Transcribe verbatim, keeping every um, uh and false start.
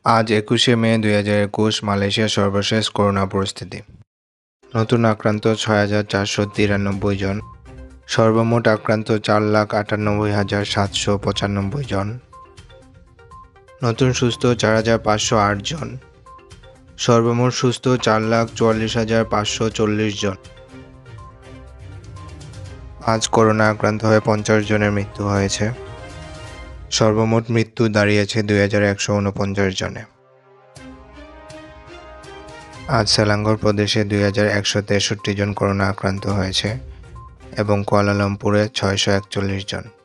আজ একুশে মে দুই হাজার একুশ মালয়েশিয়ার সর্বশেষ করোনা পরিস্থিতি। নতুন আক্রান্ত ছয় হাজার চারশো তিরানব্বই জন। সর্বমোট আক্রান্ত চার লাখ আটানব্বই হাজার সাতশো পঁচানব্বই জন। নতুন সুস্থ চার হাজার পাঁচশো আট জন। সর্বমোট সুস্থ চার লাখ চুয়াল্লিশ হাজার পাঁচশো চল্লিশ জন। আজ করোনা আক্রান্ত হয়ে পঞ্চাশ জনের মৃত্যু হয়েছে। সর্বমোট মৃত্যু দাঁড়িয়েছে দুই হাজার একশো উনপঞ্চাশ জনে। আজ সেলাঙ্গর প্রদেশে দুই হাজার একশো তেষট্টি জন করোনা আক্রান্ত হয়েছে এবং কুয়ালালামপুরে ছয়শো একচল্লিশ জন।